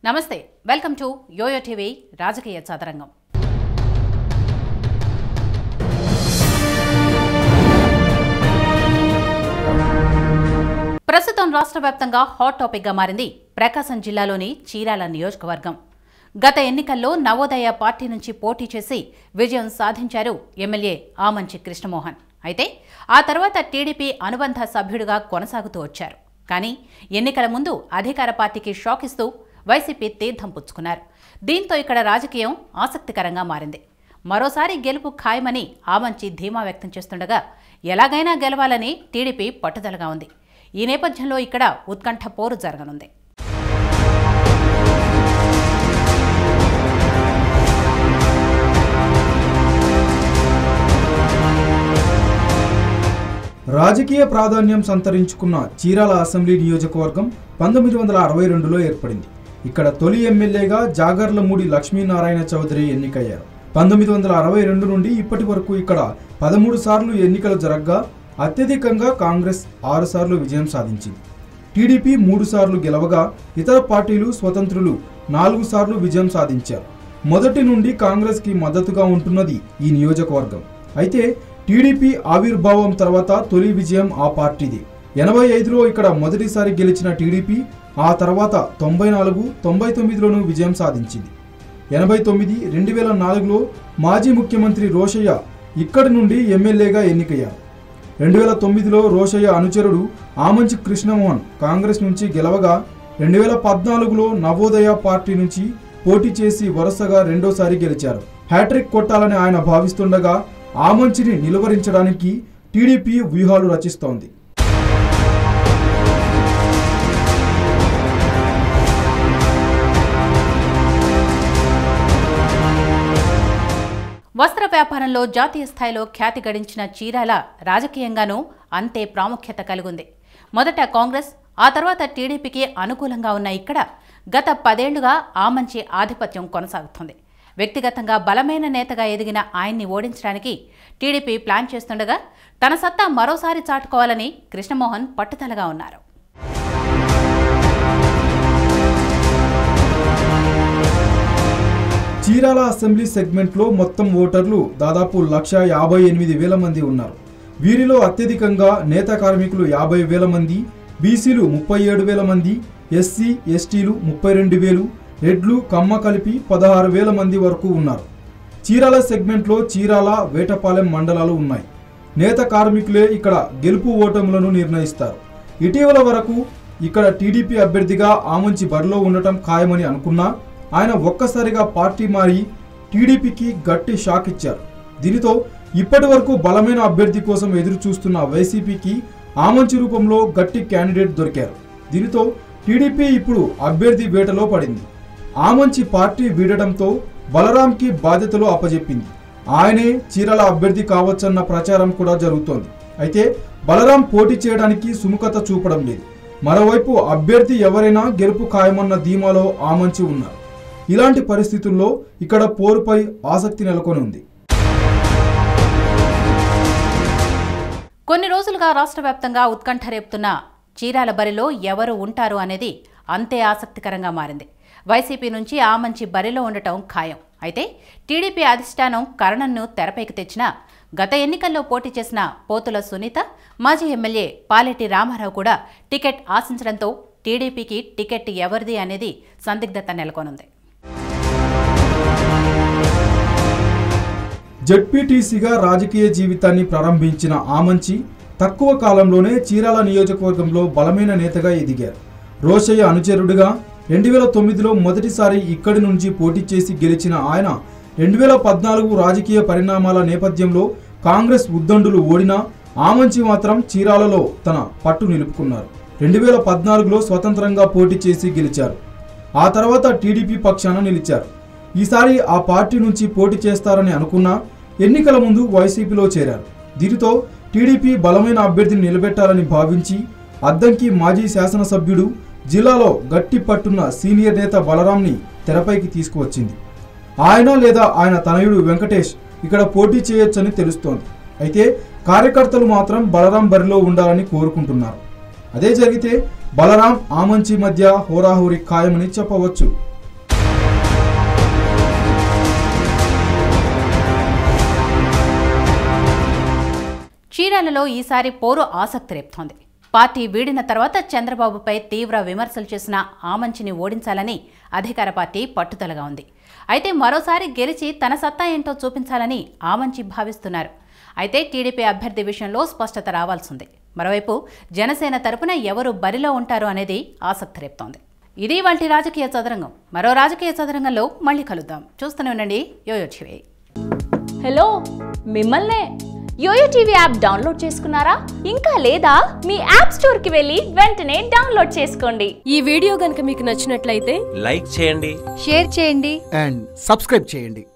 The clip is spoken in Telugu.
నమస్తే వెల్కమ్ టు యోయో టీవీ రాజకీయ చదరంగం. ప్రస్తుతం రాష్ట్ర వ్యాప్తంగా హాట్ టాపిక్ గా మారింది ప్రకాశం జిల్లాలోని చీరాల నియోజకవర్గం. గత ఎన్నికల్లో నవోదయ పార్టీ నుంచి పోటీ చేసి విజయం సాధించారు ఎమ్మెల్యే ఆమంచి కృష్ణమోహన్. అయితే ఆ తర్వాత టీడీపీ అనుబంధ సభ్యుడిగా కొనసాగుతూ వచ్చారు. కానీ ఎన్నికల ముందు అధికార పార్టీకి షాక్ ఇస్తూ వైసీపీ తీర్థం పుచ్చుకున్నారు. దీంతో ఇక్కడ రాజకీయం ఆసక్తికరంగా మారింది. మరోసారి గెలుపు ఖాయమని ఆమంచి ధీమా వ్యక్తం చేస్తుండగా ఎలాగైనా గెలవాలని టీడీపీ పట్టుదలగా ఉంది. ఈ నేపథ్యంలో ఇక్కడ ఉత్కంఠ పోరు జరగనుంది. రాజకీయ ప్రాధాన్యం సంతరించుకున్న చీరాల అసెంబ్లీ నియోజకవర్గం 1962లో ఏర్పడింది. ఇక్కడ తొలి ఎమ్మెల్యేగా జాగర్లమూడి లక్ష్మీనారాయణ చౌదరి ఎన్నికయ్యారు. 1962 నుండి ఇప్పటి వరకు ఇక్కడ 13 సార్లు ఎన్నికలు జరగగా అత్యధికంగా కాంగ్రెస్ 6 సార్లు విజయం సాధించింది. టీడీపీ 3 సార్లు గెలవగా ఇతర పార్టీలు స్వతంత్రులు 4 సార్లు విజయం సాధించారు. మొదటి నుండి కాంగ్రెస్కి మద్దతుగా ఉంటున్నది ఈ నియోజకవర్గం. అయితే టీడీపీ ఆవిర్భావం తర్వాత తొలి విజయం ఆ పార్టీది. 85లో ఇక్కడ మొదటిసారి గెలిచిన టీడీపీ ఆ తర్వాత 94, 99లోనూ విజయం సాధించింది. 89, 2004లో మాజీ ముఖ్యమంత్రి రోషయ్య ఇక్కడి నుండి ఎమ్మెల్యేగా ఎన్నికయ్యారు. 2009లో రోషయ్య అనుచరుడు ఆమంచి కృష్ణమోహన్ కాంగ్రెస్ నుంచి గెలవగా 2014లో నవోదయ పార్టీ నుంచి పోటీ చేసి వరుసగా రెండోసారి గెలిచారు. హ్యాట్రిక్ కొట్టాలని ఆయన భావిస్తుండగా ఆమంచిని నిలువరించడానికి టీడీపీ వ్యూహాలు రచిస్తోంది. వస్త్ర వ్యాపారంలో జాతీయ స్థాయిలో ఖ్యాతి గడించిన చీరాల రాజకీయంగానూ అంతే ప్రాముఖ్యత కలిగింది. మొదట కాంగ్రెస్, ఆ తర్వాత టీడీపీకి అనుకూలంగా ఉన్న ఇక్కడ గత 10 ఏళ్లుగా ఆమంచి ఆధిపత్యం కొనసాగుతుంది. వ్యక్తిగతంగా బలమైన నేతగా ఎదిగిన ఆయన్ని ఓడించడానికి టీడీపీ ప్లాన్ చేస్తుండగా తన సత్తా మరోసారి చాటుకోవాలని కృష్ణమోహన్ పట్టుదలగా ఉన్నారు. చీరాల అసెంబ్లీ సెగ్మెంట్లో మొత్తం ఓటర్లు దాదాపు 158,000 మంది ఉన్నారు. వీరిలో అత్యధికంగా నేత కార్మికులు 50,000 మంది, బీసీలు 37,000 మంది, ఎస్సీ ఎస్టీలు 32,000, రెడ్లు కమ్మ కలిపి 16,000 మంది వరకు ఉన్నారు. చీరాల సెగ్మెంట్లో చీరాల, వేటపాలెం మండలాలు ఉన్నాయి. నేత కార్మికులే ఇక్కడ గెలుపు ఓటములను నిర్ణయిస్తారు. ఇటీవల వరకు ఇక్కడ టీడీపీ అభ్యర్థిగా ఆమంచి బరిలో ఉండటం ఖాయమని అనుకున్నా ఆయన ఒక్కసారిగా పార్టీ మారి టీడీపీకి గట్టి షాక్ ఇచ్చారు. దీనితో ఇప్పటి వరకు బలమైన అభ్యర్థి కోసం ఎదురు చూస్తున్న వైసీపీకి ఆమంచి రూపంలో గట్టి క్యాండిడేట్ దొరికారు. దీనితో టీడీపీ ఇప్పుడు అభ్యర్థి వేటలో పడింది. ఆమంచి పార్టీ వీడటంతో బలరాంకి బాధ్యతలు అప్పజెప్పింది. ఆయనే చీరాల అభ్యర్థి కావచ్చన్న ప్రచారం కూడా జరుగుతోంది. అయితే బలరాం పోటీ చేయడానికి సుముఖత చూపడం లేదు. మరోవైపు అభ్యర్థి ఎవరైనా గెలుపు ఖాయమన్న ధీమాలో ఆమంచి ఉన్నారు. ఇలాంటి పరిస్థితుల్లో ఇక్కడ పోరుపై ఆసక్తి నెలకొని ఉంది. కొన్ని రోజులుగా రాష్ట్ర వ్యాప్తంగా ఉత్కంఠ రేపుతున్న చీరాల బరిలో ఎవరు ఉంటారు అనేది అంతే ఆసక్తికరంగా మారింది. వైసీపీ నుంచి ఆమంచి బరిలో ఉండటం ఖాయం. అయితే టీడీపీ అధిష్టానం కరణంను తెరపైకి తెచ్చిన గత ఎన్నికల్లో పోటీ చేసిన పోతుల సునీత, మాజీ ఎమ్మెల్యే పాలెటి రామారావు కూడా టికెట్ ఆశించడంతో టీడీపీకి టికెట్ ఎవరిది అనేది సందిగ్ధత నెలకొనుంది. జెడ్పీటీసీగా రాజకీయ జీవితాన్ని ప్రారంభించిన ఆమంచి తక్కువ కాలంలోనే చీరాల నియోజకవర్గంలో బలమైన నేతగా ఎదిగారు. రోషయ్య అనుచరుడిగా 2009లో మొదటిసారి ఇక్కడి నుంచి పోటీ చేసి గెలిచిన ఆయన 2014 రాజకీయ పరిణామాల నేపథ్యంలో కాంగ్రెస్ ఉద్దండులు ఓడినా ఆమంచి మాత్రం చీరాలలో తన పట్టు నిలుపుకున్నారు. 2014లో స్వతంత్రంగా పోటీ చేసి గెలిచారు. ఆ తర్వాత టీడీపీ పక్షాన నిలిచారు. ఈసారి ఆ పార్టీ నుంచి పోటీ చేస్తారని అనుకున్నా ఎన్నికల ముందు వైసీపీలో చేరారు. దీనితో టీడీపీ బలమైన అభ్యర్థిని నిలబెట్టాలని భావించి అద్దంకి మాజీ శాసనసభ్యుడు, జిల్లాలో గట్టి పట్టున్న సీనియర్ నేత బలరాంని తెరపైకి తీసుకువచ్చింది. ఆయన లేదా ఆయన తనయుడు వెంకటేష్ ఇక్కడ పోటీ చేయొచ్చని తెలుస్తోంది. అయితే కార్యకర్తలు మాత్రం బలరాం బరిలో ఉండాలని కోరుకుంటున్నారు. అదే జరిగితే బలరాం ఆమంచి మధ్య హోరాహోరీ ఖాయమని చెప్పవచ్చు. చీరాలలో ఈసారి పోరు ఆసక్తి రేపుతోంది. పార్టీ వీడిన తర్వాత చంద్రబాబుపై తీవ్ర విమర్శలు చేసిన ఆమంచిని ఓడించాలని అధికార పార్టీ పట్టుదలగా ఉంది. అయితే మరోసారి గెలిచి తన సత్తా ఏంటో చూపించాలని ఆమంచి భావిస్తున్నారు. అయితే టీడీపీ అభ్యర్థి విషయంలో స్పష్టత రావాల్సింది. మరోవైపు జనసేన తరపున ఎవరు బరిలో ఉంటారు అనేది ఆసక్తి రేపుతోంది. ఇది వాటి రాజకీయ చదరంగం. మరో రాజకీయ చదరంగంలో మళ్ళీ కలుద్దాం. చూస్తూనే ఉండండి యోయో టీవీ. హలో, మిమ్మల్నే. యోయో టీవీ యాప్ డౌన్లోడ్ చేసుకున్నారా? ఇంకా లేదా? మీ యాప్ స్టోర్ కి వెళ్ళి వెంటనే డౌన్లోడ్ చేసుకోండి. ఈ వీడియో గనుక మీకు నచ్చినట్లయితే లైక్ చేయండి, షేర్ చేయండి అండ్ సబ్స్క్రైబ్ చేయండి.